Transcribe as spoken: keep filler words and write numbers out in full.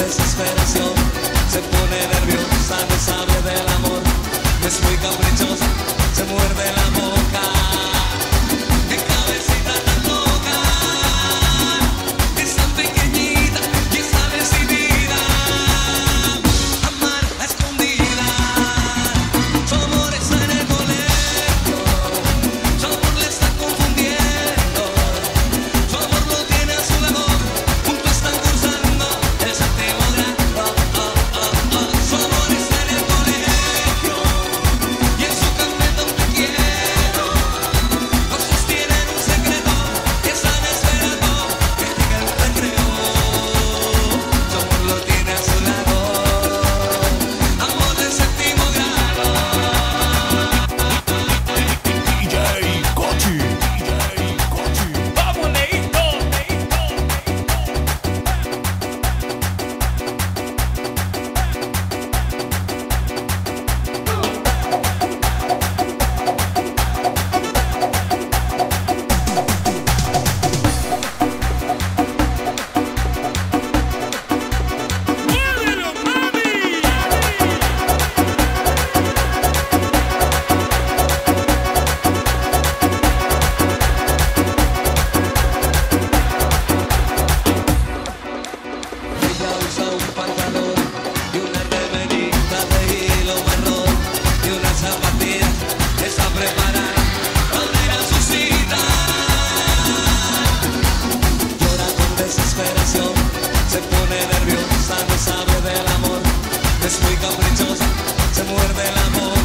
desesperación, se pone nerviosa, no sabe del amor, es muy caprichosa, se muerde la boca. ¡Qué cabecita tan loca! Es tan pequeñita y está decidida a amar a escondidas. Su amor está en el colegio, su amor le está confundiendo, su amor lo tiene a su lado, juntos están cursando el séptimo grado. Oh, oh, oh, oh. Su amor está en el colegio y en su carpeta un te quiero. Los dos tienen un secreto y están esperando que llegue el recreo. Su amor lo tiene a su lado, amor del séptimo grado. D J Kochi, D J Kochi. Vamos, Neito. ¡Muévelo, mami! Ella usa un pantalón y una remerita de hilo marrón y unas zapatillas, está preparada para ir a su cita. Llora con desesperación, se pone nerviosa, no sabe del amor, es muy caprichosa, se muerde la boca.